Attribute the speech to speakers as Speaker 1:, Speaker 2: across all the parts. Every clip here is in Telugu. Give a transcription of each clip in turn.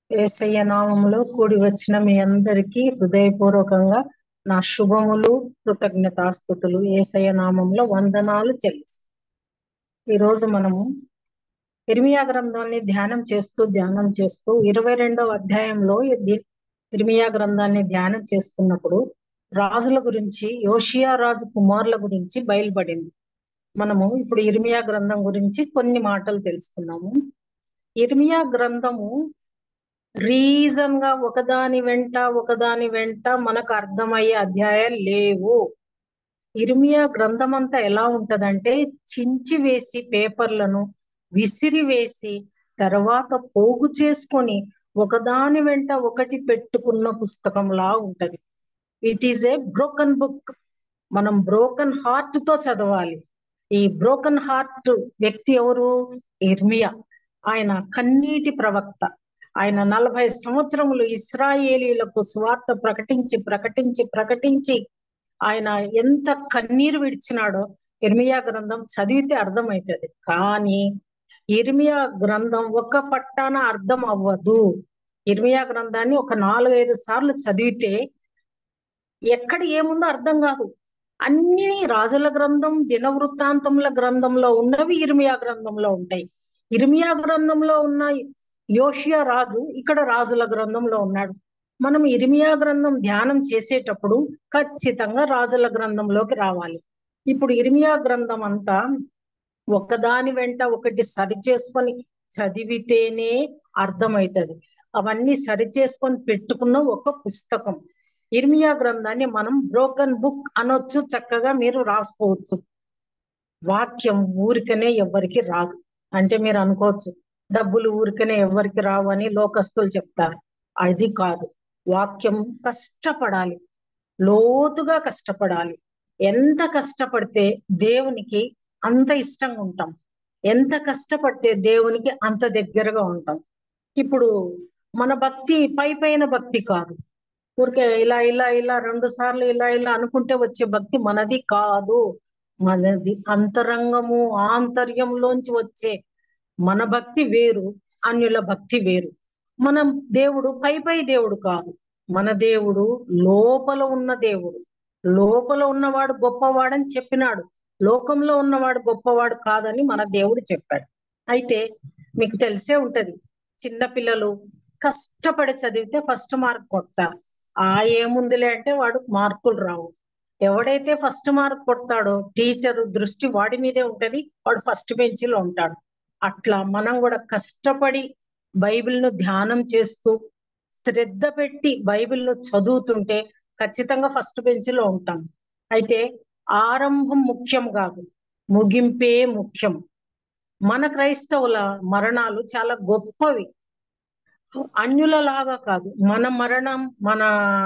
Speaker 1: యేసయ్య నామములో కూడి వచ్చిన మీ అందరికీ హృదయపూర్వకంగా నా శుభములు, కృతజ్ఞతాస్తుతులు. యేసయ్య నామములో వందనాలు చెల్లిస్తాను. ఈరోజు మనము ఇర్మియా గ్రంథాన్ని ధ్యానం చేస్తూ 22వ అధ్యాయంలో ఇర్మియా గ్రంథాన్ని ధ్యానం చేస్తున్నప్పుడు రాజుల గురించి, యోషియా రాజు కుమారుల గురించి బయలుపడింది. మనము ఇప్పుడు ఇర్మియా గ్రంథం గురించి కొన్ని మాటలు తెలుసుకున్నాము. ఇర్మియా గ్రంథము రీజన్ గా ఒకదాని వెంట మనకు అర్థమయ్యే అధ్యాయాలు లేవు. ఇర్మియా గ్రంథం అంతా ఎలా ఉంటదంటే చించి వేసి పేపర్లను విసిరి వేసి తర్వాత పోగు చేసుకొని ఒకదాని వెంట ఒకటి పెట్టుకున్న పుస్తకంలా ఉంటది. It is a broken book. మనం బ్రోకన్ హార్ట్ తో చదవాలి. ఈ బ్రోకన్ హార్ట్ వ్యక్తి ఎవరు? ఇర్మియా. ఆయన కన్నీటి ప్రవక్త. ఆయన 40 సంవత్సరములు ఇశ్రాయేలీలకు సువార్త ప్రకటించి ఆయన ఎంత కన్నీరు విడిచినాడో ఇర్మియా గ్రంథం చదివితే అర్థమవుతుంది. కానీ ఇర్మియా గ్రంథం ఒక పట్టాన అర్థం అవ్వదు. ఇర్మియా గ్రంథాన్ని ఒక 4-5 సార్లు చదివితే ఎక్కడ ఏముందో అర్థం కాదు. అన్ని రాజుల గ్రంథం, దినవృత్తాంతముల గ్రంథంలో ఉన్నవి ఇర్మియా గ్రంథంలో ఉంటాయి. ఇర్మియా గ్రంథంలో ఉన్న యోషియా రాజు ఇక్కడ రాజుల గ్రంథంలో ఉన్నాడు. మనం ఇర్మియా గ్రంథం ధ్యానం చేసేటప్పుడు ఖచ్చితంగా రాజుల గ్రంథంలోకి రావాలి. ఇప్పుడు ఇర్మియా గ్రంథం అంతా ఒకదాని వెంట ఒకటి సరి చేసుకొని చదివితేనే అర్థమవుతుంది. అవన్నీ సరి చేసుకొని పెట్టుకున్న ఒక పుస్తకం. ఇర్మియా గ్రంథాన్ని మనం బ్రోకన్ బుక్ అనొచ్చు, చక్కగా మీరు రాసుకోవచ్చు. వాక్యం ఊరికనే ఎవ్వరికి రాదు. అంటే మీరు అనుకోవచ్చు డబ్బులు ఊరికనే ఎవ్వరికి రావు అని లోకస్తులు చెప్తారు. అది కాదు. వాక్యం కష్టపడాలి, లోతుగా కష్టపడాలి. ఎంత కష్టపడితే దేవునికి అంత ఇష్టంగా ఉంటాం. ఎంత కష్టపడితే దేవునికి అంత దగ్గరగా ఉంటాం. ఇప్పుడు మన భక్తి పైన భక్తి కాదు. ఊరికే ఇలా ఇలా ఇలా 2 సార్లు ఇలా ఇలా అనుకుంటే వచ్చే భక్తి మనది కాదు. మనది అంతరంగము, ఆంతర్యంలోంచి వచ్చే మన భక్తి వేరు, అన్యుల భక్తి వేరు. మనం దేవుడు పై దేవుడు కాదు. మన దేవుడు లోపల ఉన్న దేవుడు. లోపల ఉన్నవాడు గొప్పవాడని చెప్పినాడు. లోకంలో ఉన్నవాడు గొప్పవాడు కాదని మన దేవుడు చెప్పాడు. అయితే మీకు తెలిసే ఉంటది, చిన్న పిల్లలు కష్టపడి చదివితే ఫస్ట్ మార్క్ కొడతారు. ఏముందిలే అంటే వాడు మార్కులు రావు. ఎవడైతే ఫస్ట్ మార్క్ కొడతాడో టీచరు దృష్టి వాడి మీదే ఉంటది, వాడు ఫస్ట్ బెంచ్లో ఉంటాడు. అట్లా మనం కూడా కష్టపడి బైబిల్ను ధ్యానం చేస్తూ శ్రద్ధ పెట్టి బైబిల్ను చదువుతుంటే ఖచ్చితంగా ఫస్ట్ బెంచ్లో ఉంటాం. అయితే ఆరంభం ముఖ్యం కాదు, ముగింపే ముఖ్యం. మన క్రైస్తవుల మరణాలు చాలా గొప్పవి. అన్యుల లాగా కాదు. మన మరణం, మన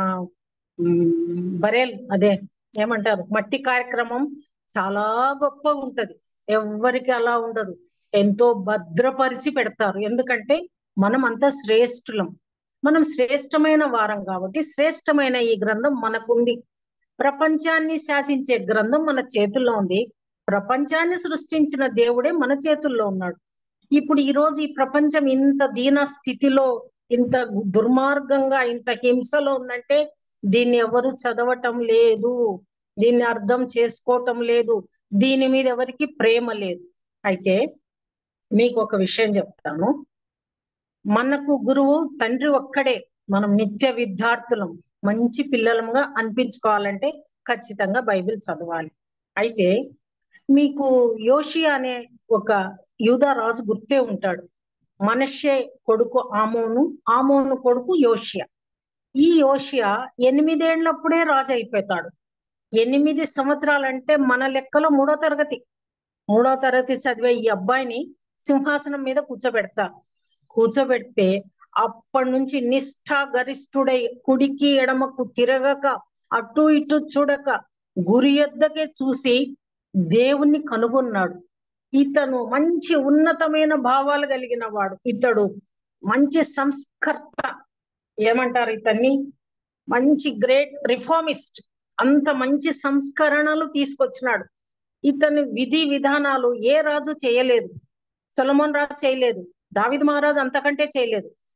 Speaker 1: బరేల్ అదే ఏమంటారు మట్టి కార్యక్రమం చాలా గొప్పగా ఉంటది. ఎవ్వరికి అలా ఉండదు. ఎంతో భద్రపరిచి పెడతారు. ఎందుకంటే మనం అంతా శ్రేష్ఠులం. మనం శ్రేష్టమైన వారం కాబట్టి శ్రేష్టమైన ఈ గ్రంథం మనకుంది. ప్రపంచాన్ని శాసించే గ్రంథం మన చేతుల్లో ఉంది. ప్రపంచాన్ని సృష్టించిన దేవుడే మన చేతుల్లో ఉన్నాడు. ఇప్పుడు ఈ రోజు ఈ ప్రపంచం ఇంత దీన స్థితిలో, ఇంత దుర్మార్గంగా, ఇంత హింసలో ఉందంటే దీన్ని ఎవరు చదవటం లేదు, దీన్ని అర్థం చేసుకోవటం లేదు, దీని మీద ఎవరికి ప్రేమ లేదు. అయితే మీకు ఒక విషయం చెప్తాను. మనకు గురువు తండ్రి ఒక్కడే. మనం నిత్య విద్యార్థులం. మంచి పిల్లలంగా అనిపించుకోవాలంటే ఖచ్చితంగా బైబిల్ చదవాలి. అయితే మీకు యోషియా అనే ఒక యూదా రాజు గుర్తే ఉంటాడు. మనష్షే కొడుకు ఆమోను కొడుకు యోషియా. ఈ యోషియా 8 ఏళ్లప్పుడే రాజు అయిపోతాడు. 8 సంవత్సరాలంటే మన లెక్కలో 3వ తరగతి చదివే ఈ అబ్బాయిని సింహాసనం మీద కూర్చోబెడితే అప్పటి నుంచి నిష్ఠాగరిష్ఠుడై కుడికి ఎడమకు తిరగక, అటు ఇటు చూడక, గురి యొద్దకే చూసి దేవుణ్ణి కనుగొన్నాడు. ఇతను మంచి ఉన్నతమైన భావాలు కలిగిన వాడు. ఇతడు మంచి సంస్కర్త. ఏమంటారు ఇతన్ని? మంచి గ్రేట్ రిఫార్మిస్ట్. అంత మంచి సంస్కరణలు తీసుకొచ్చినాడు. ఇతని విధి విధానాలు ఏ రాజు చేయలేదు. సొలొమోన్ రాజు చేయలేదు. దావీదు మహారాజు అంతకంటే చేయలేదు.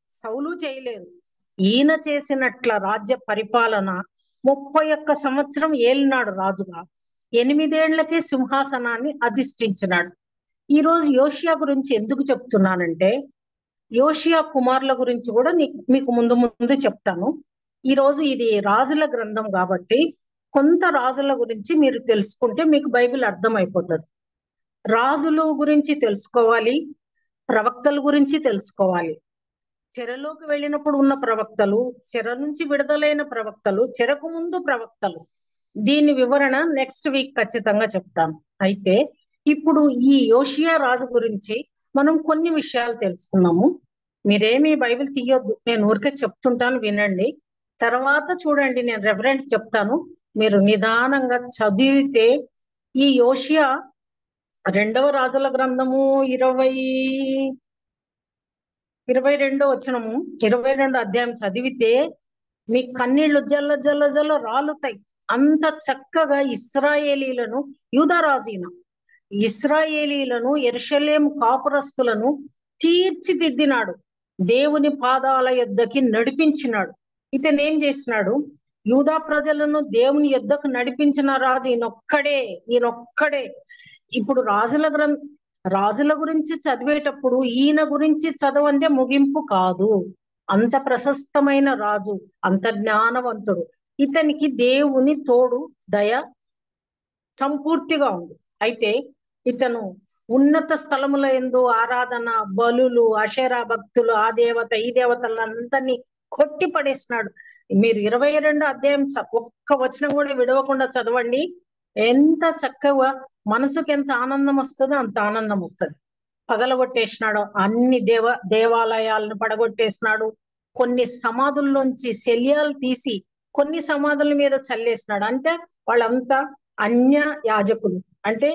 Speaker 1: సౌలు చేయలేదు. ఈయన చేసినట్ల రాజ్య పరిపాలన 31 సంవత్సరం ఏలినాడు రాజుగా. 8 ఏళ్లకే సింహాసనాన్ని అధిష్ఠించినాడు. ఈ రోజు యోషియా గురించి ఎందుకు చెప్తున్నానంటే, యోషియా కుమారుల గురించి కూడా మీకు ముందు ముందు చెప్తాను. ఈ రోజు ఇది రాజుల గ్రంథం కాబట్టి కొంత రాజుల గురించి మీరు తెలుసుకుంటే మీకు బైబిల్ అర్థమైపోతుంది. రాజుల గురించి తెలుసుకోవాలి, ప్రవక్తల గురించి తెలుసుకోవాలి. చెరలోకి వెళ్ళినప్పుడు ఉన్న ప్రవక్తలు, చెర నుంచి విడుదలైన ప్రవక్తలు, చెరకు ముందు ప్రవక్తలు, దీని వివరణ నెక్స్ట్ వీక్ ఖచ్చితంగా చెప్తాను. అయితే ఇప్పుడు ఈ యోషియా రాజు గురించి మనం కొన్ని విషయాలు తెలుసుకున్నాము. మీరేమీ బైబిల్ తీయొద్దు, నేను ఊరికే చెప్తుంటాను, వినండి. తర్వాత చూడండి, నేను రెఫరెన్స్ చెప్తాను, మీరు నిదానంగా చదివితే ఈ యోషియా 2వ రాజుల గ్రంథము 22 వచనము 22 అధ్యాయం చదివితే మీ కన్నీళ్లు జల్ల జల్ల జల్ల రాలుతాయి. అంత చక్కగా ఇశ్రాయేలీలను, యూదారాజీన ఇశ్రాయేలీలను, యెరూషలేము కాపురస్తులను తీర్చిదిద్దినాడు. దేవుని పాదాల యొద్దకి నడిపించినాడు. ఇతను ఏం చేసినాడు? యూదా ప్రజలను దేవుని యొద్దకు నడిపించిన రాజు ఈయనొక్కడే. ఇప్పుడు రాజుల గురించి చదివేటప్పుడు ఈయన గురించి చదవందే ముగింపు కాదు. అంత ప్రశస్తమైన రాజు, అంత జ్ఞానవంతుడు. ఇతనికి దేవుని తోడు, దయ సంపూర్తిగా ఉంది. అయితే ఇతను ఉన్నత స్థలముల యందు ఆరాధన, బలులు, అషేరా భక్తులు, ఆ దేవత ఈ దేవతలందరినీ కొట్టి పడేసినాడు. మీరు 22 అధ్యాయం ఒక్క వచనం కూడా విడవకుండా చదవండి. ఎంత చక్కగా మనసుకి ఎంత ఆనందం వస్తుందో అంత ఆనందం వస్తుంది. పగలగొట్టేసినాడు, అన్ని దేవాలయాలను పడగొట్టేసినాడు. కొన్ని సమాధుల్లోంచి శల్యాలు తీసి కొన్ని సమాధుల మీద చల్లేసినాడు. అంటే వాళ్ళంతా అన్య యాజకులు, అంటే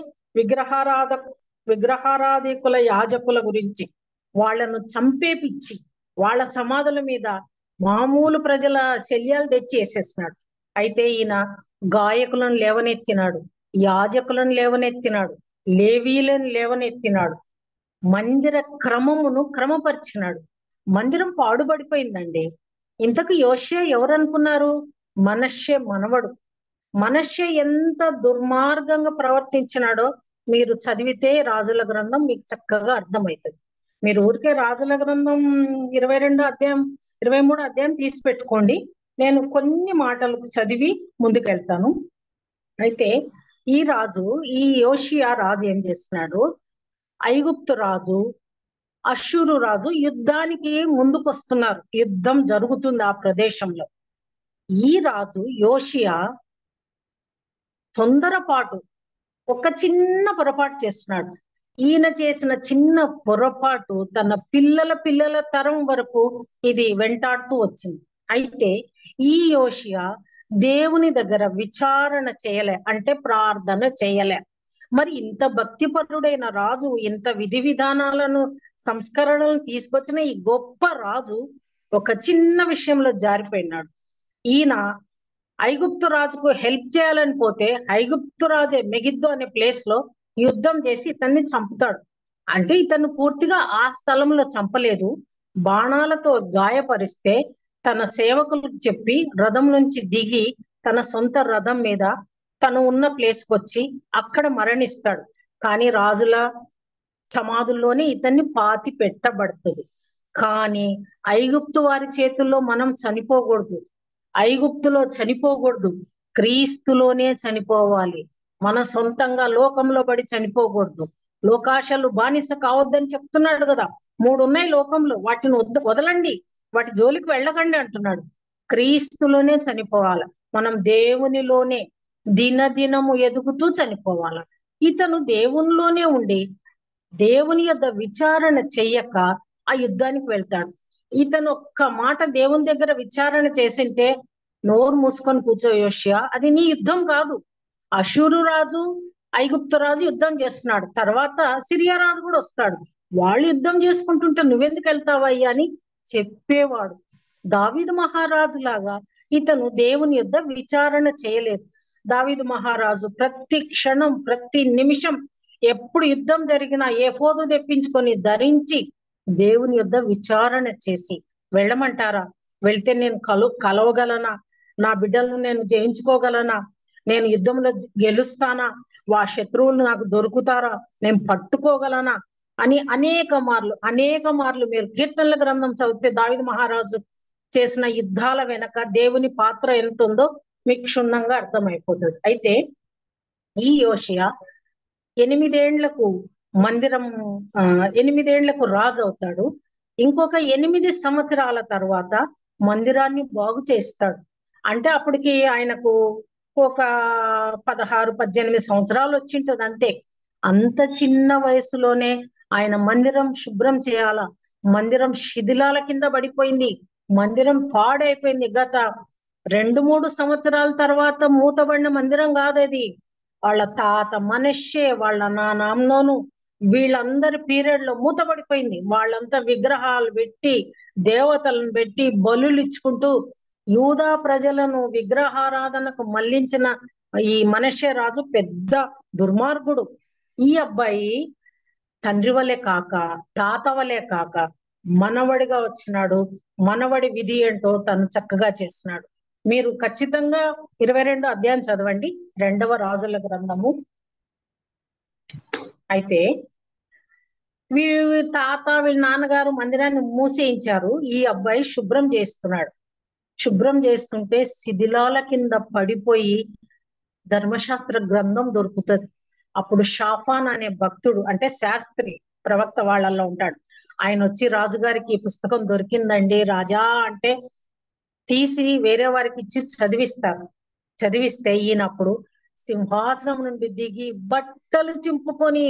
Speaker 1: విగ్రహారాధికుల యాజకుల గురించి వాళ్ళను చంపేపిచ్చి వాళ్ళ సమాధుల మీద మామూలు ప్రజల శల్యాలు తెచ్చి వేసేసినాడు. అయితే ఈయన గాయకులను లేవనెత్తినాడు, యాజకులను లేవనెత్తినాడు, లేవీలను లేవనెత్తినాడు, మందిర క్రమమును క్రమపరిచినాడు. మందిరం పాడుబడిపోయిందండి. ఇంతకు యోషియా ఎవరు అనుకున్నారు? మనష్షే మనవడు. మనష్షే ఎంత దుర్మార్గంగా ప్రవర్తించినాడో మీరు చదివితే రాజుల గ్రంథం మీకు చక్కగా అర్థమవుతుంది. మీరు ఊరికే రాజుల గ్రంథం 22 అధ్యాయం 23 అధ్యాయం తీసి పెట్టుకోండి. నేను కొన్ని మాటలు చదివి ముందుకెళ్తాను. అయితే ఈ యోషియా రాజు ఏం చేస్తున్నాడు? ఐగుప్తు రాజు, అష్షూరు రాజు యుద్ధానికి ముందుకొస్తున్నారు. యుద్ధం జరుగుతుంది ఆ ప్రదేశంలో. ఈ రాజు యోషియా తొందరపాటు, ఒక చిన్న పొరపాటు చేస్తున్నాడు. ఈయన చేసిన చిన్న పొరపాటు తన పిల్లల తరం వరకు ఇది వెంటాడుతూ వచ్చింది. అయితే ఈ యోషియా దేవుని దగ్గర విచారణ చేయలే, అంటే ప్రార్థన చేయలే. మరి ఇంత భక్తిపరుడైన రాజు, ఇంత విధి విధానాలను, సంస్కరణలను తీసుకొచ్చిన ఈ గొప్ప రాజు ఒక చిన్న విషయంలో జారిపోయినాడు. ఈయన ఐగుప్తు రాజుకు హెల్ప్ చేయాలని పోతే ఐగుప్తు రాజే మెగిద్దో అనే ప్లేస్ లో యుద్ధం చేసి ఇతన్ని చంపుతాడు. అంటే ఇతను పూర్తిగా ఆ స్థలంలో చంపలేదు, బాణాలతో గాయపరిస్తే తన సేవకులకు చెప్పి రథం నుంచి దిగి తన సొంత రథం మీద తను ఉన్న ప్లేస్కి వచ్చి అక్కడ మరణిస్తాడు. కానీ రాజుల సమాధుల్లోనే ఇతన్ని పాతి పెట్టబడుతుంది. కానీ ఐగుప్తు వారి చేతుల్లో మనం చనిపోకూడదు, ఐగుప్తులో చనిపోకూడదు, క్రీస్తులోనే చనిపోవాలి. మన సొంతంగా లోకంలో పడి చనిపోకూడదు. లోకాశలు బానిస కావద్దని చెప్తున్నాడు కదా. 3 ఉన్నాయి లోకంలో, వాటిని వదలండి, వాటి జోలికి వెళ్ళకండి అంటున్నాడు. క్రీస్తులోనే చనిపోవాలి. మనం దేవునిలోనే దినదినము ఎదుగుతూ చనిపోవాల. ఇతను దేవునిలోనే ఉండి దేవుని యొద్ద విచారణ చెయ్యక ఆ యుద్ధానికి వెళ్తాడు. ఇతను ఒక్క మాట దేవుని దగ్గర విచారణ చేసింటే, నోరు మూసుకొని కూర్చో యోషియా, అది నీ యుద్ధం కాదు. అషూరు రాజు, ఐగుప్తు రాజు యుద్ధం చేస్తున్నాడు, తర్వాత సిరియా రాజు కూడా వస్తాడు, వాళ్ళు యుద్ధం చేసుకుంటుంటే నువ్వెందుకు వెళ్తావయ్యా అని చెప్పేవాడు. దావీదు మహారాజు లాగా ఇతను దేవుని యొద్ద విచారణ చేయలేదు. దావీదు మహారాజు ప్రతి క్షణం, ప్రతి నిమిషం, ఎప్పుడు యుద్ధం జరిగినా ఏఫోదు తెప్పించుకొని ధరించి దేవుని యొద్ద విచారణ చేసి వెళ్ళమంటారా? వెళ్తే నేను కలవగలనా? నా బిడ్డలను నేను జయించుకోగలనా? నేను యుద్ధంలో గెలుస్తానా? శత్రువులు నాకు దొరుకుతారా? నేను పట్టుకోగలనా? అని అనేక మార్లు మీరు కీర్తనల గ్రంథం చదివితే దావీదు మహారాజు చేసిన యుద్ధాల వెనక దేవుని పాత్ర ఎంత ఉందో మీకు క్షుణ్ణంగా అర్థమైపోతుంది. అయితే ఈ యోషియా 8 ఏళ్లకు మందిరం 8 ఏళ్లకు రాజు అవుతాడు. ఇంకొక 8 సంవత్సరాల తర్వాత మందిరాన్ని బాగు చేస్తాడు. అంటే అప్పటికి ఆయనకు ఒక 16-18 సంవత్సరాలు వచ్చింటది అంతే. అంత చిన్న వయసులోనే ఆయన మందిరం శుభ్రం చేయాలా? మందిరం శిథిలాల కింద పడిపోయింది, మందిరం పాడైపోయింది. గత 2-3 సంవత్సరాల తర్వాత మూతబడిన మందిరం కాదది. వాళ్ళ తాత మనష్షే, వాళ్ళ నాన్న అమ్నోను, వీళ్ళందరి పీరియడ్ లో మూతపడిపోయింది. వాళ్ళంతా విగ్రహాలు పెట్టి, దేవతలను పెట్టి బలులు ఇచ్చుకుంటూ యూదా ప్రజలను విగ్రహారాధనకు మళ్లించిన ఈ మనష్షే రాజు పెద్ద దుర్మార్గుడు. ఈ అబ్బాయి తండ్రి వలె కాక, తాత వలె కాక మనవడిగా వచ్చినాడు. మనవడి విధి ఏంటో తను చక్కగా చేసినాడు. మీరు ఖచ్చితంగా 22 అధ్యాయం చదవండి, 2వ రాజుల గ్రంథము. అయితే వీళ్ళ నాన్నగారు మందిరాన్ని మూసేయించారు. ఈ అబ్బాయి శుభ్రం చేస్తున్నాడు. శుభ్రం చేస్తుంటే శిథిలాల కింద పడిపోయి ధర్మశాస్త్ర గ్రంథం దొరుకుతుంది. అప్పుడు షాఫాన్ అనే భక్తుడు, అంటే శాస్త్రి, ప్రవక్త వాళ్ళల్లో ఉంటాడు. ఆయన వచ్చి రాజుగారికి ఈ పుస్తకం దొరికిందండి రాజా అంటే తీసి వేరే వారికి ఇచ్చి చదివిస్తారు. చదివిస్తే ఈయనప్పుడు సింహాసనం నుండి దిగి బట్టలు చింపుకొని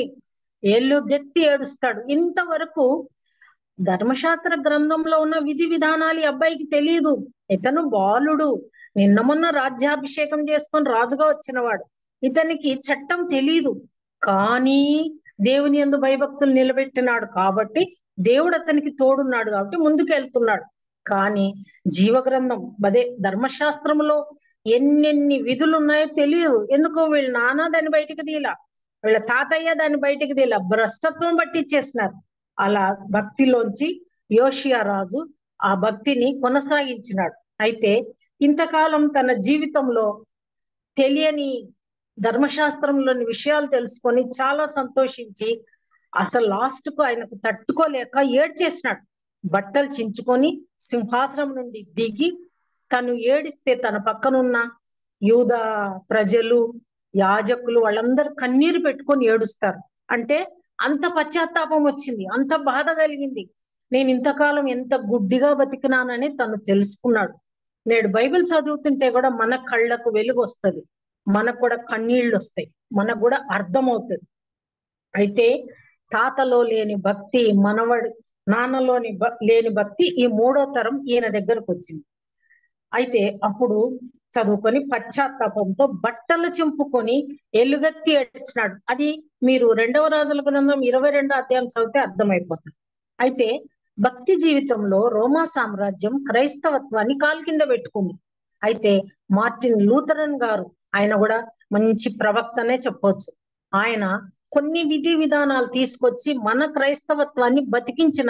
Speaker 1: గెత్తి ఏడుస్తాడు. ఇంతవరకు ధర్మశాస్త్ర గ్రంథంలో ఉన్న విధి విధానాలు ఈ అబ్బాయికి తెలియదు. ఇతను బాలుడు, నిన్న మొన్న రాజ్యాభిషేకం చేసుకొని రాజుగా వచ్చినవాడు. ఇతనికి చట్టం తెలియదు. కానీ దేవుని యందు భయభక్తులు నిలబెట్టినాడు కాబట్టి దేవుడు అతనికి తోడున్నాడు కాబట్టి ముందుకు వెళ్తున్నాడు. కానీ జీవగ్రంథం అదే ధర్మశాస్త్రంలో ఎన్నెన్ని విధులు ఉన్నాయో తెలియదు. ఎందుకో వీళ్ళ నాన్న దాన్ని బయటికి తీలా, వీళ్ళ తాతయ్య దాన్ని బయటికి తీలా, భ్రష్టత్వం పట్టించేసినారు. అలా భక్తిలోంచి యోషియా రాజు ఆ భక్తిని కొనసాగించినాడు. అయితే ఇంతకాలం తన జీవితంలో తెలియని ధర్మశాస్త్రంలోని విషయాలు తెలుసుకొని చాలా సంతోషించి అసలు లాస్ట్ కు ఆయనకు తట్టుకోలేక ఏడ్చేసినాడు. బట్టలు చించుకొని సింహాసనం నుండి దిగి తను ఏడిస్తే తన పక్కనున్న యూదా ప్రజలు, యాజకులు వాళ్ళందరూ కన్నీరు పెట్టుకొని ఏడుస్తారు. అంటే అంత పశ్చాత్తాపం వచ్చింది, అంత బాధ కలిగింది. నేను ఇంతకాలం ఎంత గుడ్డిగా బతికినానని తను తెలుసుకున్నాడు. నేడు బైబిల్ చదువుతుంటే కూడా మన కళ్ళకు వెలుగు వస్తుంది, మనకు కూడా కన్నీళ్ళు వస్తాయి, మనకు కూడా అర్థమవుతుంది. అయితే తాతలో లేని భక్తి, నాన్నలోని లేని భక్తి ఈ 3వ తరం ఈయన దగ్గరకు వచ్చింది. అయితే అప్పుడు చదువుకొని పశ్చాత్తాపంతో బట్టలు చింపుకొని ఎలుగెత్తి ఏడ్చినాడు. అది మీరు 2వ రాజుల గ్రంథం 22 అధ్యాయం చదివితే అర్థమైపోతుంది. అయితే భక్తి జీవితంలో రోమా సామ్రాజ్యం క్రైస్తవత్వాన్ని కాలు కింద పెట్టుకుంది. అయితే మార్టిన్ లూథరన్ గారు, ఆయన కూడా మంచి ప్రవక్తనే చెప్పొచ్చు. ఆయన కొన్ని విధి విధానాలు తీసుకొచ్చి మన క్రైస్తవత్వాన్ని బతికించిన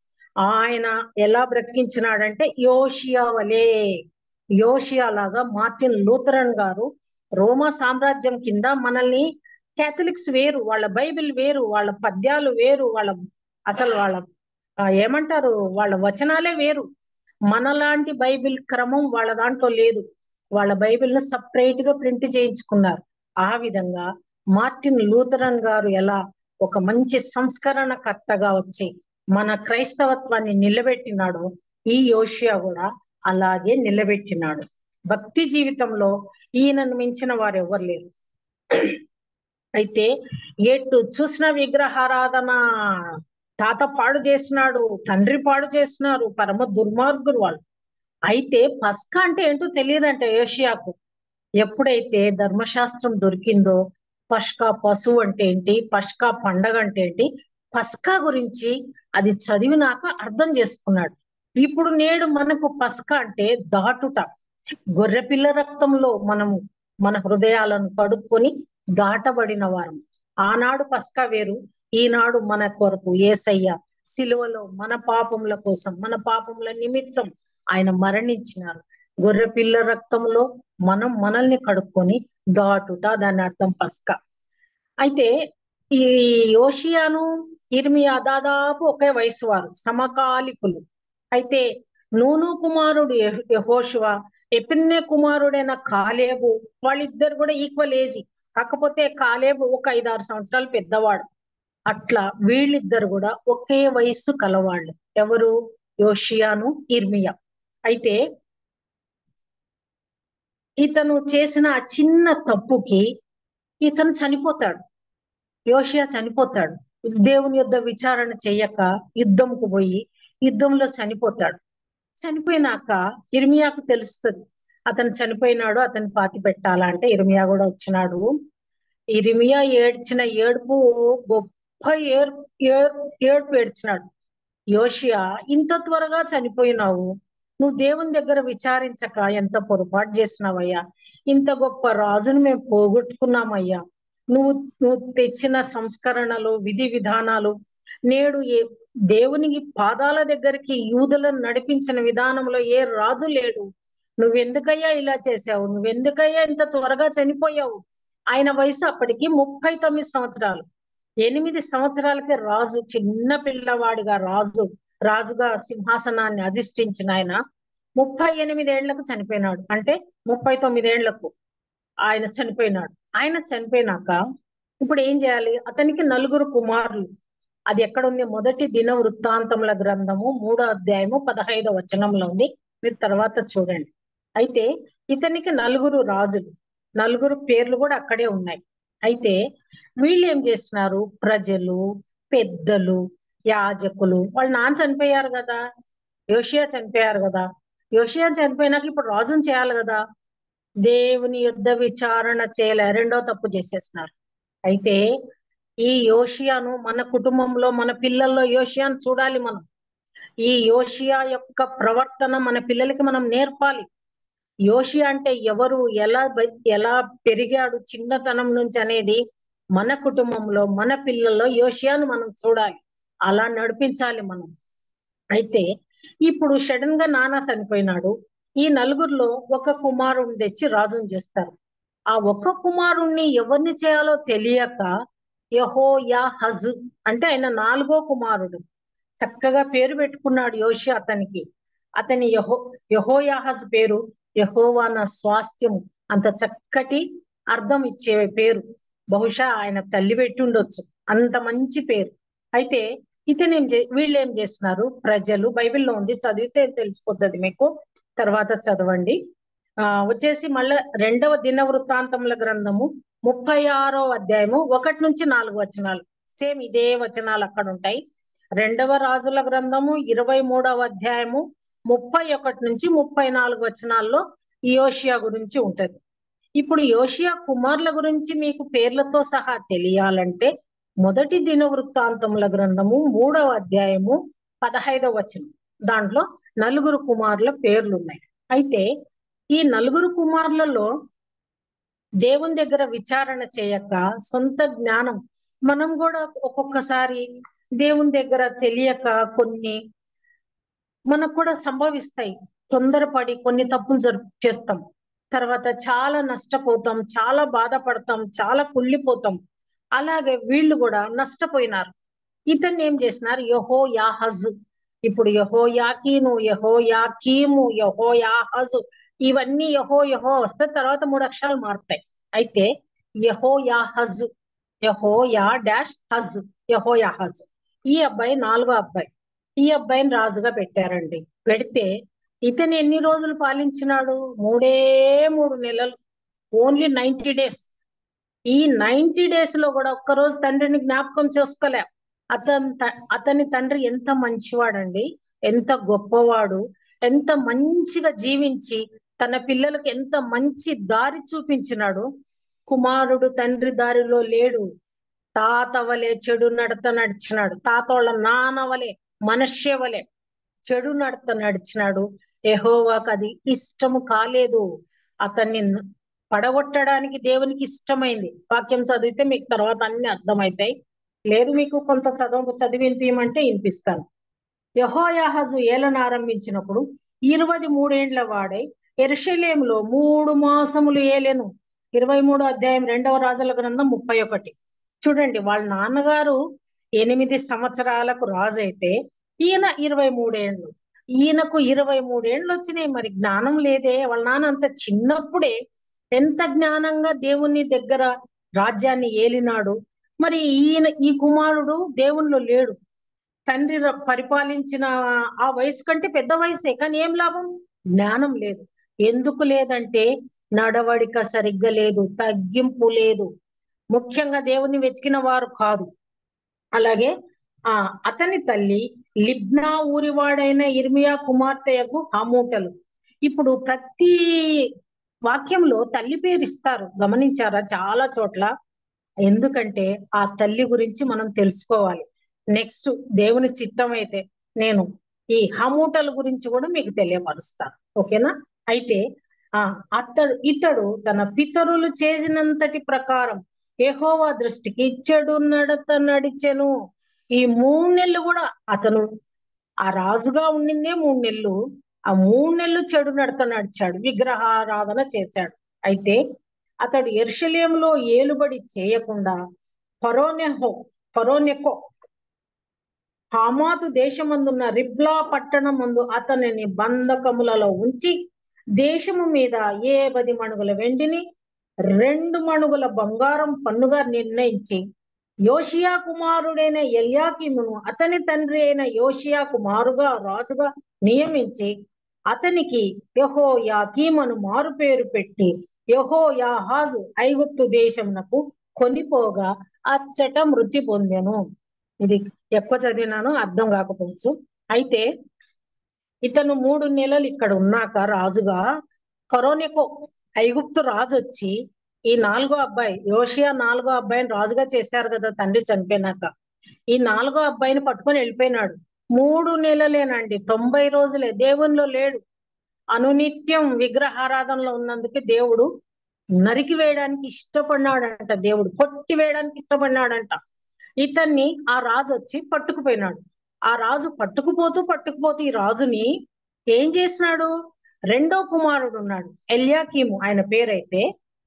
Speaker 1: ఆయన ఎలా బ్రతికించినాడంటే యోషియా లాగా మార్టిన్ లూథరన్ గారు రోమా సామ్రాజ్యం కింద మనల్ని, క్యాథలిక్స్ వేరు, వాళ్ళ బైబిల్ వేరు, వాళ్ళ పద్యాలు వేరు, వాళ్ళ ఏమంటారు, వాళ్ళ వచనాలే వేరు. మనలాంటి బైబిల్ క్రమం వాళ్ళ దాంట్లో లేదు. వాళ్ళ బైబిల్ను సపరేట్ గా ప్రింట్ చేయించుకున్నారు. ఆ విధంగా మార్టిన్ లూథరన్ గారు ఎలా ఒక మంచి సంస్కరణకర్తగా వచ్చి మన క్రైస్తవత్వాన్ని నిలబెట్టినాడో, ఈ యోషియా కూడా అలాగే నిలబెట్టినాడు. భక్తి జీవితంలో ఈయనను మించిన వారు ఎవరు లేరు. అయితే ఎటు చూసిన విగ్రహారాధన, తాత పాడు చేసినాడు, తండ్రి పాడు చేసినారు, పరమ దుర్మార్గులు వాళ్ళు. అయితే పస్కా అంటే ఏంటో తెలియదంట యోషియాకు. ఎప్పుడైతే ధర్మశాస్త్రం దొరికిందో, పస్కా పశువు అంటే ఏంటి, పస్కా పండగ అంటే ఏంటి, పస్కా గురించి అది చదివినాక అర్థం చేసుకున్నాడు. ఇప్పుడు నేడు మనకు పస్కా అంటే దాటుట, గొర్రెపిల్ల రక్తంలో మనము మన హృదయాలను కడుక్కొని దాటబడిన వారం. ఆనాడు పస్కా వేరు, ఈనాడు మన కొరకు యేసయ్య సిలువలో మన పాపముల కోసం, మన పాపముల నిమిత్తం ఆయన మరణించినారు. గొర్రె పిల్ల రక్తంలో మనం మనల్ని కడుక్కొని దాటుట, దాని అర్థం పస్కా. అయితే ఈ యోషియాను ఇర్మియా దాదాపు ఒకే వయసు వారు, సమకాలికులు. అయితే నూను కుమారుడు యెహోషువ, యెఫున్నె కుమారుడైన కాలేబు, వాళ్ళిద్దరు కూడా ఈక్వల్ ఏజ్. కాకపోతే కాలేబు ఒక 5-6 సంవత్సరాలు పెద్దవాడు. అట్లా వీళ్ళిద్దరు కూడా ఒకే వయస్సు కలవాళ్ళు. ఎవరు? యోషియాను, ఇర్మియా. అయితే ఇతను చేసిన ఆ చిన్న తప్పుకి ఇతను చనిపోతాడు. యోషియా చనిపోతాడు. దేవుని యొద్ద విచారణ చెయ్యక యుద్ధంకు పోయి యుద్ధంలో చనిపోతాడు. చనిపోయినాక ఇర్మియాకు తెలుస్తుంది అతను చనిపోయినాడు, అతను పాతి పెట్టాలా అంటే ఇర్మియా కూడా వచ్చినాడు. ఇర్మియా ఏడ్చిన ఏడుపు గొప్ప ఏడుపు ఏడ్చినాడు. యోషియా, ఇంత త్వరగా చనిపోయినావు, నువ్వు దేవుని దగ్గర విచారించక ఎంత పొరపాటు చేసినావయ్యా, ఇంత గొప్ప రాజును మేము పోగొట్టుకున్నామయ్యా, నువ్వు నువ్వు తెచ్చిన సంస్కరణలు, విధి విధానాలు, నేడు దేవునికి పాదాల దగ్గరికి యూదులను నడిపించిన విధానంలో ఏ రాజు లేడు, నువ్వెందుకయ్యా ఇలా చేశావు, నువ్వెందుకయ్యా ఇంత త్వరగా చనిపోయావు. ఆయన వయసు అప్పటికి 39 సంవత్సరాలు. 8 సంవత్సరాలకి రాజు, చిన్న పిల్లవాడిగా రాజుగా సింహాసనాన్ని అధిష్ఠించిన ఆయన 38 ఏళ్లకు చనిపోయినాడు. అంటే 39 ఏళ్లకు ఆయన చనిపోయినాడు. ఆయన చనిపోయినాక ఇప్పుడు ఏం చేయాలి? అతనికి 4 కుమారులు. అది ఎక్కడ ఉంది? మొదటి దిన వృత్తాంతముల గ్రంథము 3వ అధ్యాయము 15వ వచనంలో ఉంది. మీరు తర్వాత చూడండి. అయితే ఇతనికి 4 రాజులు, 4 పేర్లు కూడా అక్కడే ఉన్నాయి. అయితే వీళ్ళు ఏం చేస్తున్నారు? ప్రజలు, పెద్దలు, యాజకులు, వాళ్ళ నాన్న చనిపోయారు కదా, యోషియా చనిపోయారు కదా, యోషియా చనిపోయినాక ఇప్పుడు రాజును చేయాలి కదా, దేవుని యుద్ధ విచారణ చేయలే, రెండో తప్పు చేసేస్తున్నారు. అయితే ఈ యోషియాను మన కుటుంబంలో, మన పిల్లల్లో యోషియాను చూడాలి మనం. ఈ యోషియా యొక్క ప్రవర్తన మన పిల్లలకి మనం నేర్పాలి. యోషియా అంటే ఎవరు, ఎలా పెరిగాడు చిన్నతనం నుంచి అనేది మన కుటుంబంలో, మన పిల్లల్లో యోషియాను మనం చూడాలి, అలా నడిపించాలి మనం. అయితే ఇప్పుడు సడన్ గా నాన్న చనిపోయినాడు. ఈ 4 ఒక కుమారుణ్ణి తెచ్చి రాజుని చేస్తారు. ఆ ఒక్క కుమారుణ్ణి ఎవరిని చేయాలో తెలియక యెహోయాహజు అంటే ఆయన 4వ కుమారుడు. చక్కగా పేరు పెట్టుకున్నాడు యోషియా అతనికి. అతని యెహోయాహజు పేరు యెహోవా నా స్వాస్థ్యము. అంత చక్కటి అర్థం ఇచ్చే పేరు. బహుశా ఆయన తల్లి పెట్టి ఉండొచ్చు, అంత మంచి పేరు. అయితే వీళ్ళు ఏం చేస్తున్నారు? ప్రజలు, బైబిల్లో ఉంది, చదివితే తెలిసిపోతుంది మీకు, తర్వాత చదవండి. వచ్చేసి మళ్ళా 2వ దిన వృత్తాంతముల గ్రంథము 36వ అధ్యాయము 1 నుంచి 4 వచనాలు. సేమ్ ఇదే వచనాలు అక్కడ ఉంటాయి. 2వ రాజుల గ్రంథము 23వ అధ్యాయము 31 నుంచి 34 వచనాల్లో యోషియా గురించి ఉంటది. ఇప్పుడు యోషియా కుమారుల గురించి మీకు పేర్లతో సహా తెలియాలంటే మొదటి దిన వృత్తాంతముల గ్రంథము 3వ అధ్యాయము 15వ వచనం, దాంట్లో 4 కుమారుల పేర్లు ఉన్నాయి. అయితే ఈ 4 కుమారులలో దేవుని దగ్గర విచారణ చేయక సొంత జ్ఞానం, మనం కూడా ఒక్కొక్కసారి దేవుని దగ్గర తెలియక కొన్ని మనకు కూడా సంభవిస్తాయి. తొందరపడి కొన్ని తప్పులు చేస్తాం, తర్వాత చాలా నష్టపోతాం, చాలా బాధపడతాం, చాలా కుళ్ళిపోతాం. అలాగే వీళ్ళు కూడా నష్టపోయినారు. ఇతన్ని ఏం చేసినారు? యెహోయాహజు. ఇప్పుడు యెహోయాకీను, యెహోయాకీము, యెహోయాహజు, ఇవన్నీ యెహో వస్తే తర్వాత 3 అక్షరాలు మారుతాయి. అయితే యెహోయాహజు, యెహోయాహజు, ఈ అబ్బాయి 4వ అబ్బాయి. ఈ అబ్బాయిని రాజుగా పెట్టారండి. పెడితే ఇతను ఎన్ని రోజులు పాలించినాడు? 3 నెలలు, ఓన్లీ 90 డేస్. ఈ 90 డేస్ లో కూడా ఒక్కరోజు తండ్రిని జ్ఞాపకం చేసుకోలే. అతని తండ్రి ఎంత మంచివాడండి, ఎంత గొప్పవాడు, ఎంత మంచిగా జీవించి తన పిల్లలకు ఎంత మంచి దారి చూపించినాడు. కుమారుడు తండ్రి దారిలో లేడు, తాతవలే చెడు నడత నడిచినాడు, తాతోళ్ళ నానవలే, మనుష్యవలే చెడు నడత నడిచినాడు. యెహోవాకు అది ఇష్టము కాలేదు. అతన్ని పడగొట్టడానికి దేవునికి ఇష్టమైంది. వాక్యం చదివితే మీకు తర్వాత అన్ని అర్థమవుతాయి. లేదు మీకు కొంత చదివి వినిపించమంటే వినిపిస్తాను. యెహోయాహాజు ఏలన ఆరంభించినప్పుడు 23 వాడై యెరూషలేములో 3 మాసములు ఏలెను. 23 అధ్యాయం 2వ రాజుల గ్రంథం 31. చూడండి, వాళ్ళ నాన్నగారు 8 సంవత్సరాలకు రాజు అయితే ఈయన 23 ఈయనకు 23 వచ్చినాయి. మరి జ్ఞానం లేదే? వాళ్ళ నాన్న అంత చిన్నప్పుడే ఎంత జ్ఞానంగా దేవుని దగ్గర రాజ్యాన్ని ఏలినాడు. మరి ఈ కుమారుడు దేవునిలో లేడు. తండ్రి పరిపాలించిన ఆ వయసు కంటే పెద్ద వయసే, కానీ ఏం లాభం? జ్ఞానం లేదు. ఎందుకు లేదంటే నడవడిక సరిగ్గా లేదు, తగ్గింపు లేదు, ముఖ్యంగా దేవుని వెతికిన వారు కాదు. అలాగే అతని తల్లి లిబ్నా ఊరివాడైన ఇర్మియా కుమార్తెయకు హమూటలు. ఇప్పుడు ప్రతి వాక్యంలో తల్లి పేరు ఇస్తారు, గమనించారా? చాలా చోట్ల. ఎందుకంటే ఆ తల్లి గురించి మనం తెలుసుకోవాలి. నెక్స్ట్ దేవుని చిత్తం అయితే నేను ఈ హమూటల గురించి కూడా మీకు తెలియపరుస్తాను, ఓకేనా? అయితే ఇతడు తన పితరులు చేసినంతటి ప్రకారం యెహోవా దృష్టికి చెడు నడత నడిచెను. ఈ 3 నెలలు కూడా అతను ఆ రాజుగా ఉండిందే 3 నెలలు. ఆ 3 నెలలు చెడు నడత నడిచాడు, విగ్రహారాధన చేశాడు. అయితే అతడు యెరూషలేములో ఏలుబడి చేయకుండా ఫరోనెకో హమాతు దేశమందున్న రిబ్లా పట్టణమందు అతనిని బంధకములలో ఉంచి దేశము మీద 10 మణుగుల వెండిని 2 మణుగుల బంగారం పన్నుగా నిర్ణయించి యోషియా కుమారుడైన ఎల్యాకీమును అతని తండ్రి అయిన యోషియా కుమారుగా రాజుగా నియమించి అతనికి యెహోయాకీమును మారు పేరు పెట్టి యెహోయాహాజు ఐగుప్తు దేశమునకు కొనిపోగా అచ్చట మృతి పొందెను. ఇది ఎక్కువ చదివినాను, అర్థం కాకపోవచ్చు. అయితే ఇతను 3 నెలలు ఇక్కడ ఉన్నాక రాజుగా ఫరోనెకో ఐగుప్తు రాజు వచ్చి ఈ 4గో అబ్బాయి యోషియా 4గో అబ్బాయిని రాజుగా చేశారు కదా తండ్రి చనిపోయినాక. ఈ 4గో అబ్బాయిని పట్టుకొని వెళ్ళిపోయినాడు. 3 నెలలేనండి, 90 రోజులే. దేవునిలో లేడు. అనునిత్యం విగ్రహారాధనలో ఉన్నందుకు దేవుడు నరికి వేయడానికి ఇష్టపడినాడంట, దేవుడు కొట్టి వేయడానికి ఇష్టపడినాడంట. ఇతన్ని ఆ రాజు వచ్చి పట్టుకుపోయినాడు. ఆ రాజు పట్టుకుపోతూ ఈ రాజుని ఏం చేసినాడు? 2వ కుమారుడు ఉన్నాడు, ఎల్యాకీము ఆయన పేరైతే.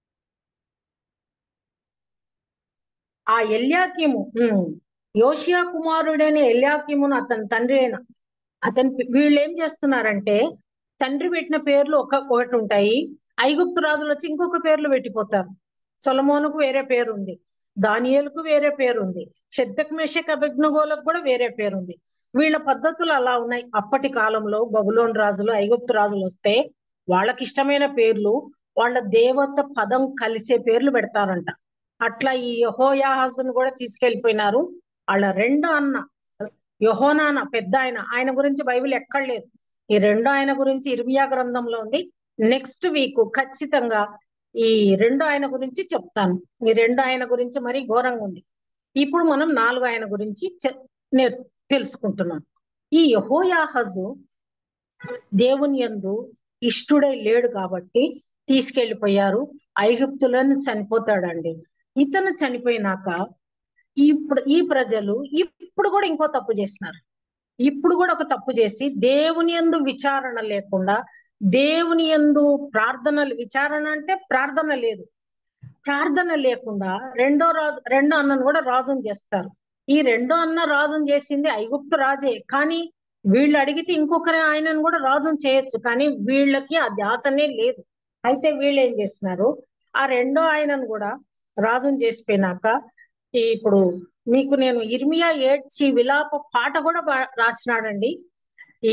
Speaker 1: ఆ ఎల్యాకీము యోషియా కుమారుడైన ఎల్యాకీమును అతని తండ్రి అయిన వీళ్ళు ఏం చేస్తున్నారంటే తండ్రి పెట్టిన పేర్లు ఒకటి ఉంటాయి, ఐగుప్తు రాజులు వచ్చి ఇంకొక పేర్లు పెట్టిపోతారు. సొలొమోనుకు వేరే పేరు ఉంది, దానియేలుకు వేరే పేరు ఉంది, షద్రక్ మేషక్ అబేద్నెగోలకు కూడా వేరే పేరు ఉంది. వీళ్ళ పద్ధతులు అలా ఉన్నాయి. అప్పటి కాలంలో బబులోను రాజులు ఐగుప్తు రాజులు వస్తే వాళ్ళకి ఇష్టమైన పేర్లు, వాళ్ళ దేవత పదం కలిసే పేర్లు పెడతారంట. అట్లా ఈ యెహోయాహాజును కూడా తీసుకెళ్లిపోయినారు. వాళ్ళ 2వ అన్న యోహానాన పెద్ద ఆయన గురించి బైబిల్ ఎక్కడ లేదు. ఈ 2వ ఆయన గురించి ఇర్మియా గ్రంథంలో ఉంది. నెక్స్ట్ వీక్ ఖచ్చితంగా ఈ 2వ ఆయన గురించి చెప్తాను. ఈ 2వ ఆయన గురించి మరి ఘోరంగా ఉంది. ఇప్పుడు మనం 4వ ఆయన గురించి తెలుసుకుంటున్నాం. ఈ యెహోయాహాజు దేవుని యందు ఇష్టుడై లేడు కాబట్టి తీసుకెళ్లిపోయారు. ఐగుప్తులను చనిపోతాడండి. ఇతను చనిపోయినాక ఇప్పుడు ఈ ప్రజలు ఇప్పుడు కూడా ఇంకో తప్పు చేసినారు. ఇప్పుడు కూడా ఒక తప్పు చేసి దేవుని యందు విచారణ లేకుండా, దేవుని యందు విచారణ అంటే ప్రార్థన లేదు, ప్రార్థన లేకుండా రెండో అన్నను కూడా రాజుని చేస్తారు. ఈ 2వ అన్న రాజుని చేసింది ఐగుప్తు రాజే, కానీ వీళ్ళు అడిగితే ఇంకొకరి ఆయనను కూడా రాజుని చేయొచ్చు, కానీ వీళ్ళకి ఆ ధ్యాసనే లేదు. అయితే వీళ్ళు ఏం చేస్తున్నారు? ఆ 2వ ఆయనను కూడా రాజుని చేసిపోయినాక ఇప్పుడు మీకు నేను ఇర్మియా ఏడ్చి విలాప పాట కూడా రాసినాడండి. ఈ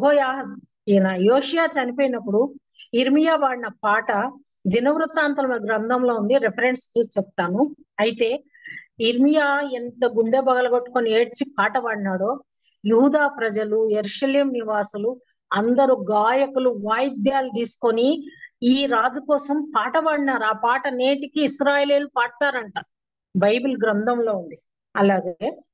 Speaker 1: యోషియా చనిపోయినప్పుడు ఇర్మియా వాడిన పాట దినవృత్తాంతముల గ్రంథంలో ఉంది, రెఫరెన్స్ చూసి చెప్తాను. అయితే ఇర్మియా ఎంత గుండె పగలగొట్టుకొని ఏడ్చి పాట పాడినాడో, యూదా ప్రజలు, యెరూషలేం నివాసులు అందరూ గాయకులు వాయిద్యాలు తీసుకొని ఈ రాజు కోసం పాట పాడినారు. ఆ పాట నేటికి ఇశ్రాయేలీయులు పాడతారంట, బైబిల్ గ్రంథంలో ఉంది. అలాగే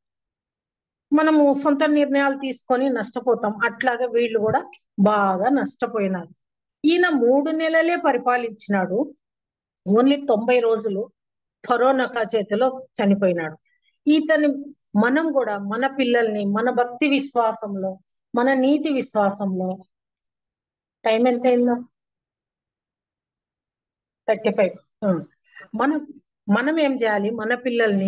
Speaker 1: మనము సొంత నిర్ణయాలు తీసుకొని నష్టపోతాం, అట్లాగే వీళ్ళు కూడా బాగా నష్టపోయినారు. ఈయన 3 నెలలే పరిపాలించినాడు. ఓన్లీ 90 రోజులు ఫరోనక చేతిలో చనిపోయినాడు. ఇతని మనం కూడా మన పిల్లల్ని మన భక్తి విశ్వాసంలో, మన నీతి విశ్వాసంలో, టైం ఎంత అయిందో 35. మనం మనం ఏం చేయాలి? మన పిల్లల్ని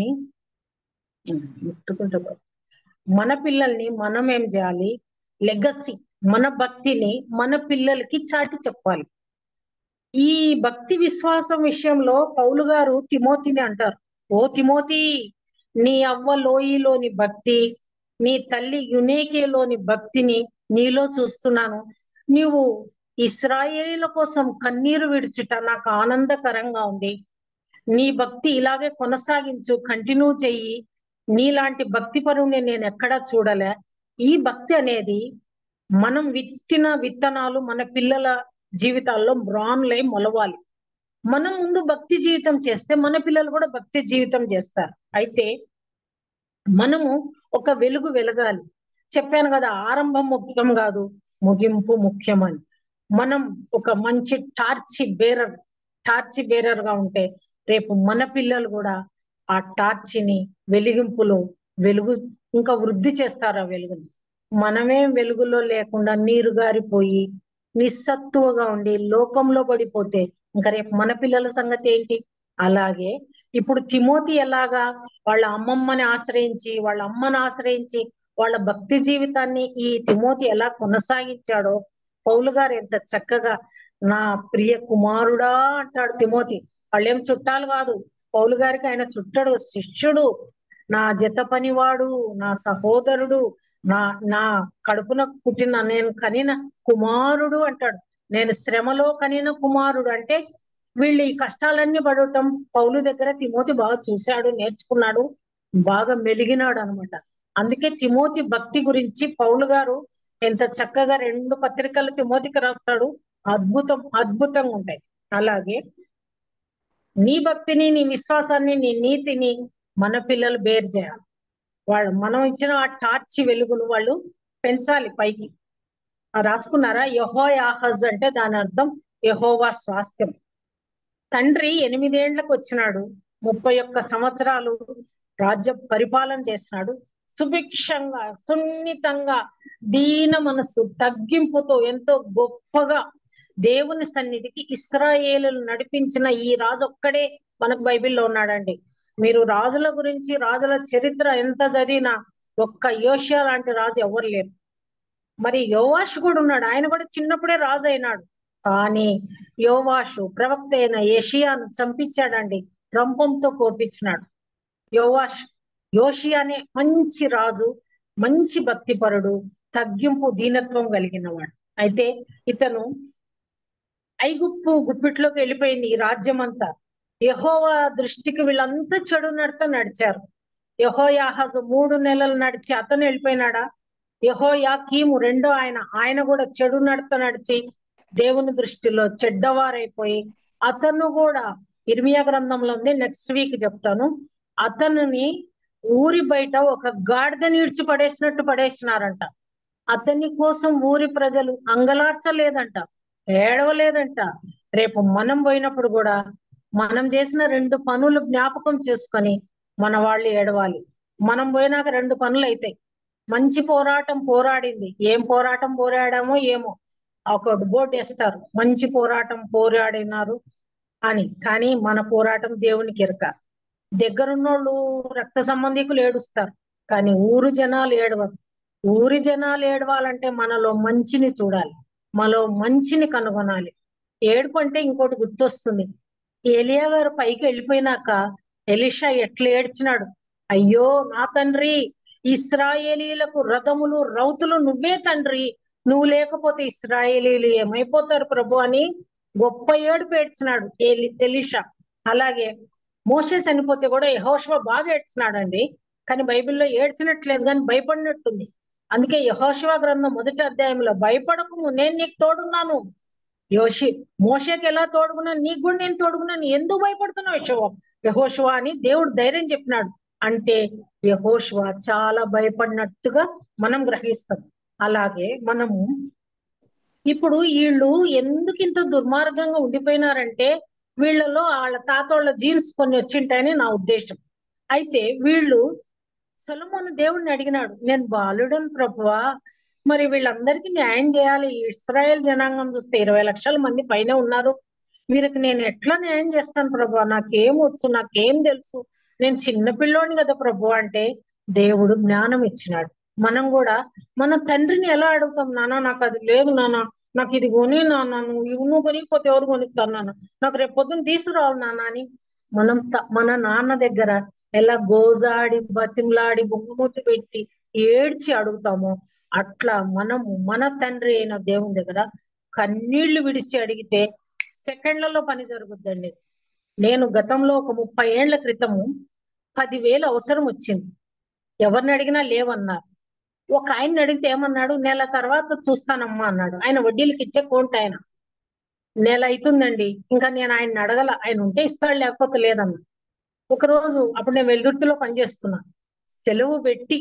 Speaker 1: ముట్టుకుంటా మన పిల్లల్ని మనం ఏం చేయాలి? లెగసీ, మన భక్తిని మన పిల్లలకి చాటి చెప్పాలి. ఈ భక్తి విశ్వాసం విషయంలో పౌలు గారు తిమోతిని అంటారు, ఓ తిమోతి, నీ అవ్వ లోయలోని భక్తి, నీ తల్లి యునేకేలోని భక్తిని నీలో చూస్తున్నాను. నీవు ఇశ్రాయేలీల కోసం కన్నీరు విడుచుట నాకు ఆనందకరంగా ఉంది. నీ భక్తి ఇలాగే కొనసాగించు, కంటిన్యూ చెయ్యి. నీలాంటి భక్తి పరుని నేను ఎక్కడా చూడలే. ఈ భక్తి అనేది మనం విత్తిన విత్తనాలు మన పిల్లల జీవితాల్లో బ్రాన్లై మొలవాలి. మనం ముందు భక్తి జీవితం చేస్తే మన పిల్లలు కూడా భక్తి జీవితం చేస్తారు. అయితే మనము ఒక వెలుగు వెలగాలి. చెప్పాను కదా, ఆరంభం ముఖ్యం కాదు, ముగింపు ముఖ్యమని. మనం ఒక మంచి టార్చి బేరర్ గా ఉంటే రేపు మన పిల్లలు కూడా ఆ టార్చిని వెలిగింపులో వెలుగు ఇంకా వృద్ధి చేస్తారు ఆ వెలుగుని. మనమే వెలుగులో లేకుండా నీరు గారిపోయి నిస్సత్తువగా ఉండి లోకంలో పడిపోతే ఇంకా రేపు మన పిల్లల సంగతి ఏంటి? అలాగే ఇప్పుడు తిమోతి ఎలాగా వాళ్ళ అమ్మమ్మని ఆశ్రయించి, వాళ్ళ అమ్మని ఆశ్రయించి వాళ్ళ భక్తి జీవితాన్ని ఈ తిమోతి ఎలా కొనసాగించాడో పౌలు గారు ఎంత చక్కగా నా ప్రియ కుమారుడా అంటాడు తిమోతి. వాళ్ళేం చుట్టాలు కాదు, పౌలు గారికి ఆయన చుట్టడు, శిష్యుడు, నా జత పనివాడు, నా సహోదరుడు, నా నా కడుపున పుట్టిన నేను కనిన కుమారుడు అంటాడు. నేను శ్రమలో కనిన కుమారుడు అంటే వీళ్ళు ఈ కష్టాలన్నీ పడటం పౌలు దగ్గర తిమోతి బాగా చూశాడు, నేర్చుకున్నాడు, బాగా మెలిగినాడు అనమాట. అందుకే తిమోతి భక్తి గురించి పౌలు గారు ఎంత చక్కగా 2 పత్రికలు తిమోతికి రాస్తాడు. అద్భుతంగా ఉంటాయి. అలాగే నీ భక్తిని, నీ విశ్వాసాన్ని, నీ నీతిని మన పిల్లలు బేర్ చేయాలి. మనం ఇచ్చిన ఆ టార్చి వెలుగును వాళ్ళు పెంచాలి పైకి. రాసుకున్నారా? యెహోయాహాజు అంటే దాని అర్థం యెహోవా స్వాస్థ్యం. తండ్రి 8 ఏళ్లకు వచ్చినాడు, 31 సంవత్సరాలు రాజ్య పరిపాలన చేసినాడు. సుభిక్షంగా, సున్నితంగా, దీన మనసు, తగ్గింపుతో ఎంతో గొప్పగా దేవుని సన్నిధికి ఇశ్రాయేలును నడిపించిన ఈ రాజు ఒక్కడే మనకు బైబిల్లో ఉన్నాడండి. మీరు రాజుల గురించి, రాజుల చరిత్ర ఎంత చదివినా ఒక్క యోషియా లాంటి రాజు ఎవరు లేరు. మరి యోవాషు కూడా ఉన్నాడు, ఆయన కూడా చిన్నప్పుడే రాజు అయినాడు. కానీ యోవాషు ప్రవక్త అయిన యెషయాను చంపించాడండి, రంపంతో కోపించినాడు. యోషియానే మంచి రాజు, మంచి భక్తిపరుడు, తగ్గింపు దీనత్వం కలిగిన వాడు. అయితే ఇతను ఐగుప్తు గుప్పిట్లోకి వెళ్ళిపోయింది ఈ రాజ్యం అంతా. యెహోవా దృష్టికి వీళ్ళంతా చెడు నడత నడిచారు. యెహోయాహాజు 3 నెలలు నడిచి అతను వెళ్ళిపోయినాడా? యెహోయాకీము రెండో ఆయన కూడా చెడు నడత నడిచి దేవుని దృష్టిలో చెడ్డవారైపోయి అతను కూడా ఇర్మియా గ్రంథంలో ఉంది, నెక్స్ట్ వీక్ చెప్తాను. అతనిని ఊరి బయట ఒక గాడిదని ఇడ్చి పడేసినట్టు పడేసినారంట. అతని కోసం ఊరి ప్రజలు అంగలార్చలేదంట, ఏడవలేదంట. రేపు మనం పోయినప్పుడు కూడా మనం చేసిన 2 పనులు జ్ఞాపకం చేసుకొని మన వాళ్ళు ఏడవాలి. మనం పోయినాక 2 పనులు అయితాయి. మంచి పోరాటం పోరాడింది, ఏం పోరాటం పోరాడామో ఏమో, ఒక బోర్డు వేస్తారు, మంచి పోరాటం పోరాడినారు అని. కానీ మన పోరాటం దేవునికి ఎరక. దగ్గరున్నోళ్ళు రక్త సంబంధికులు ఏడుస్తారు, కానీ ఊరు జనాలు ఏడవరు. ఊరి జనాలు ఏడవాలంటే మనలో మంచిని చూడాలి, మనలో మంచిని కనుగొనాలి. ఏడుపు అంటే ఇంకోటి గుర్తొస్తుంది. ఏలియా గారు పైకి వెళ్ళిపోయినాక ఎలీషా ఎట్లా ఏడ్చినాడు, అయ్యో నా తండ్రి, ఇశ్రాయేలీలకు రథములు రౌతులు నువ్వే తండ్రి, నువ్వు లేకపోతే ఇశ్రాయేలీలు ఏమైపోతారు ప్రభు అని గొప్ప ఏడుపు ఏడ్చినాడు ఎలీషా. అలాగే మోషే చనిపోతే కూడా యెహోషువ బాగా ఏడ్చినాడండి, కానీ బైబిల్లో ఏడ్చినట్లేదు కానీ భయపడినట్టుంది. అందుకే యెహోషువ గ్రంథం 1వ అధ్యాయంలో భయపడకు, నేను నీకు తోడున్నాను. మోషేకి ఎలా తోడుగున్నాను, నీకు కూడా నేను తోడుగున్నాను, ఎందుకు భయపడుతున్నావు యెహోషువ అని దేవుడు ధైర్యం చెప్పినాడు. అంటే యెహోషువ చాలా భయపడినట్టుగా మనం గ్రహిస్తాం. అలాగే మనము ఇప్పుడు వీళ్ళు ఎందుకు ఇంత దుర్మార్గంగా ఉండిపోయినారంటే వీళ్ళలో వాళ్ళ తాతోళ్ళ జీన్స్ కొన్ని వచ్చింటాయని నా ఉద్దేశం. అయితే వీళ్ళు సొలొమోను దేవుణ్ణి అడిగినాడు, నేను బాలుడను ప్రభువా, మరి వీళ్ళందరికీ న్యాయం చేయాలి. ఇశ్రాయేల్ జనాంగం చూస్తే 20 లక్షల మంది పైన ఉన్నారు. వీరికి నేను ఎట్లా న్యాయం చేస్తాను ప్రభువా? నాకేం వచ్చు, నాకేం తెలుసు, నేను చిన్న పిల్లోని కదా ప్రభు అంటే దేవుడు జ్ఞానం ఇచ్చినాడు. మనం కూడా మన తండ్రిని ఎలా అడుగుతాం? నాన్న నాకు అది లేదు నాన్న, నాకు ఇది కొని నాన్న, నువ్వు కొనిపోతే ఎవరు కొనిస్తాను నాన్న, నాకు రేపు పొద్దున్న తీసుకురావాలి నాన్న అని మనం మన నాన్న దగ్గర ఎలా గోజాడి బతిమలాడి బొంగుమూతి పెట్టి ఏడ్చి అడుగుతామో అట్లా మనము మన తండ్రి అయిన దేవుని దగ్గర కన్నీళ్లు విడిచి అడిగితే సెకండ్లలో పని జరుగుద్దండి. నేను గతంలో ఒక 30 ఏళ్ల క్రితము 10,000 అవసరం వచ్చింది. ఎవరిని అడిగినా లేవన్నారు. ఒక ఆయన్ని అడిగితే ఏమన్నాడు, నెల తర్వాత చూస్తానమ్మా అన్నాడు. ఆయన వడ్డీలకి ఇచ్చే కోంట ఆయన. నెల అవుతుందండి, ఇంకా నేను ఆయన్ని అడగల, ఆయన ఉంటే ఇస్తాడు లేకపోతే లేదన్నా. ఒకరోజు అప్పుడు నేను వెల్దుర్తిలో పనిచేస్తున్నా, సెలవు పెట్టి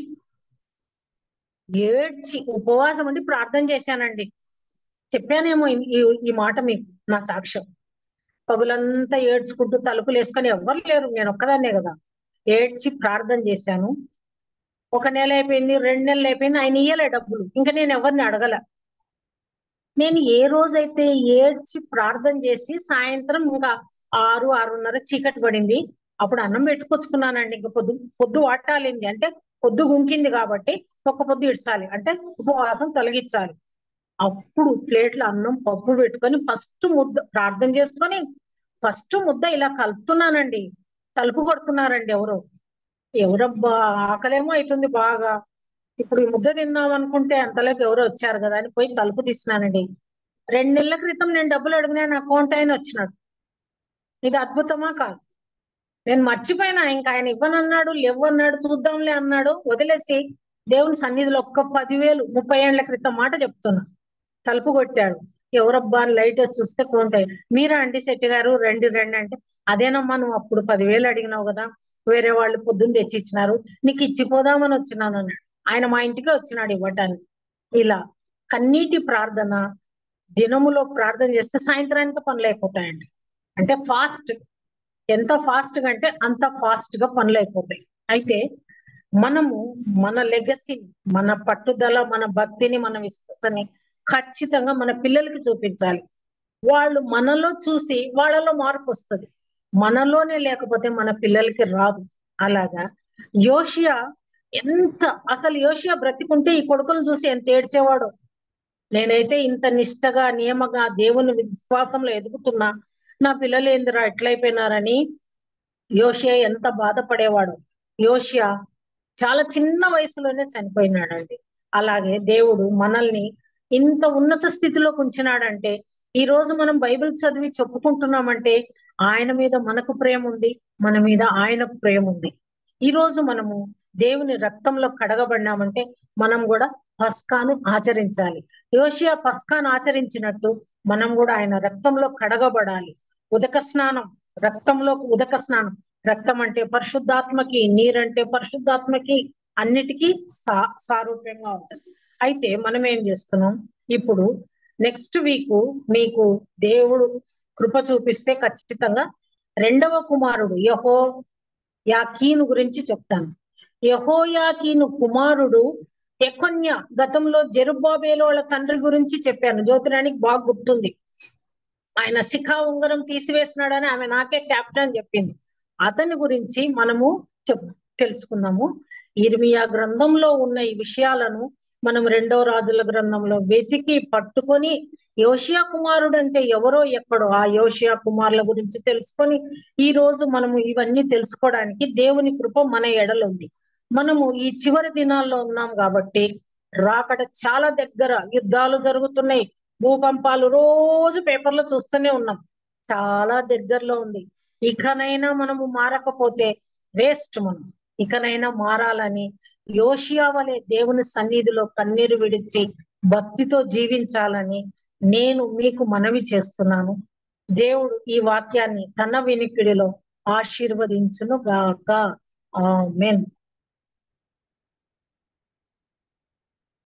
Speaker 1: ఏడ్చి ఉపవాసం ఉండి ప్రార్థన చేశానండి. చెప్పానేమో ఈ మాట మీకు, నా సాక్ష్యం. పగులంతా ఏడ్చుకుంటూ తలుపులు వేసుకొని ఎవ్వరు లేరు, నేను ఒక్కదాన్నే కదా. ఏడ్చి ప్రార్థన చేశాను. 1 నెల అయిపోయింది, 2 నెలలు అయిపోయింది, ఆయన ఇయ్యలే డబ్బులు. ఇంకా నేను ఎవరిని అడగల. నేను ఏ రోజైతే ఏడ్చి ప్రార్థన చేసి సాయంత్రం ఇంకా 6:30 చీకటి పడింది, అప్పుడు అన్నం పెట్టుకొచ్చుకున్నానండి. ఇంకా పొద్దు వాటాలింది అంటే పొద్దు గుంకింది కాబట్టి ఒక్క పొద్దు ఇడ్చాలి అంటే ఉపవాసం తొలగించాలి. అప్పుడు ప్లేట్లో అన్నం పప్పు పెట్టుకొని ఫస్ట్ ముద్ద ప్రార్థన చేసుకొని ఫస్ట్ ముద్ద ఇలా కలుపుతున్నానండి. తలుపు కొడుతున్నారండి ఎవరబ్బా, ఆకలేమో అవుతుంది బాగా. ఇప్పుడు ఈ ముద్ద తిందాం అనుకుంటే అంతలోకి ఎవరో వచ్చారు కదా అని పోయి తలుపు తీసినానండి. 2 నెలల క్రితం నేను డబ్బులు అడిగినా నా అకౌంట్ ఆయన వచ్చినాడు. ఇది అద్భుతమా కాదు? నేను మర్చిపోయినా, ఇంకా ఆయన ఇవ్వనన్నాడు, లేవన్నాడు, చూద్దాంలే అన్నాడు, వదిలేసి దేవుని సన్నిధిలో ఒక్క 10,000 30 ఏళ్ల క్రితం మాట చెప్తున్నా. తలుపు కొట్టాడు. ఎవరబ్బా అని లైట్ వచ్చి చూస్తే కోంటాయి. మీరా అండి శెట్టి గారు, రండి రండి అంటే, అదేనమ్మా నువ్వు అప్పుడు 10,000 అడిగినావు కదా, వేరే వాళ్ళు పొద్దున్న తెచ్చి ఇచ్చినారు, నీకు ఇచ్చిపోదామని వచ్చినాను అన్నాడు. ఆయన మా ఇంటికి వచ్చినాడు ఇవ్వటానికి. ఇలా కన్నీటి ప్రార్థన దినములో ప్రార్థన చేస్తే సాయంత్రానికి పనులు అయిపోతాయండి. అంటే ఫాస్ట్, ఎంత ఫాస్ట్ గా అంటే అంత ఫాస్ట్ గా పనులు అయిపోతాయి. అయితే మనము మన లెగసీ, మన పట్టుదల, మన భక్తిని, మన విశ్వాసాన్ని ఖచ్చితంగా మన పిల్లలకి చూపించాలి. వాళ్ళు మనలో చూసి వాళ్ళలో మార్పు వస్తుంది. మనలోనే లేకపోతే మన పిల్లలకి రాదు. అలాగా యోషియా అసలు యోషియా బ్రతికుంటే ఈ కొడుకులను చూసి ఎంత ఏడ్చేవాడో. నేనైతే ఇంత నిష్టగా నియమగా దేవుని విశ్వాసంలో ఎదుగుతున్నా, నా పిల్లలు ఏందిరా ఎట్లయిపోయినారని యోషియా ఎంత బాధపడేవాడు. యోషియా చాలా చిన్న వయసులోనే చనిపోయినాడండి. అలాగే దేవుడు మనల్ని ఇంత ఉన్నత స్థితిలోకి ఉంచినాడంటే, ఈ రోజు మనం బైబిల్ చదివి చెప్పుకుంటున్నామంటే ఆయన మీద మనకు ప్రేమ ఉంది, మన మీద ఆయనకు ప్రేమ ఉంది. ఈ రోజు మనము దేవుని రక్తంలో కడగబడినామంటే మనం కూడా పస్కాను ఆచరించాలి. యోషియా పస్కాను ఆచరించినట్టు మనం కూడా ఆయన రక్తంలో కడగబడాలి. ఉదక స్నానం, ఉదక స్నానం. రక్తం అంటే పరిశుద్ధాత్మకి, నీరంటే పరిశుద్ధాత్మకి, అన్నిటికీ సారూప్యంగా ఉంటుంది. అయితే మనం ఏం చేస్తున్నాం ఇప్పుడు, నెక్స్ట్ వీక్ మీకు దేవుడు కృప చూపిస్తే ఖచ్చితంగా 2వ కుమారుడు యెహోయాకీను గురించి చెప్తాను. యెహోయాకీను కుమారుడు యెకొన్యా. గతంలో జెరుబ్బాబేలు వాళ్ళ తండ్రి గురించి చెప్పాను, జ్యోతిరానికి బాగా గుర్తుంది. ఆయన శిఖా ఉంగరం తీసివేసినాడని ఆమె నాకే క్యాప్షన్ చెప్పింది. అతని గురించి మనము తెలుసుకున్నాము. ఇర్మియా గ్రంథంలో ఉన్న ఈ విషయాలను మనం 2వ రాజుల గ్రంథంలో వెతికి పట్టుకొని యోషియా కుమారుడు అంటే ఎవరో ఎక్కడో ఆ యోషియా కుమారుల గురించి తెలుసుకొని ఈ రోజు మనము ఇవన్నీ తెలుసుకోవడానికి దేవుని కృప మన ఎడలో ఉంది. మనము ఈ చివరి దినాల్లో ఉన్నాం కాబట్టి రాకడ చాలా దగ్గర, యుద్ధాలు జరుగుతున్నాయి, భూకంపాలు రోజు పేపర్లో చూస్తూనే ఉన్నాం, చాలా దగ్గరలో ఉంది. ఇకనైనా మనము మారకపోతే వేస్ట్. మనం ఇకనైనా మారాలని యోషియా వలె దేవుని సన్నిధిలో కన్నీరు విడిచి భక్తితో జీవించాలని నేను మీకు మనవి చేస్తున్నాను. దేవుడు ఈ వాక్యాన్ని తన వినికిడిలో ఆశీర్వదించును గాక. ఆమేన్.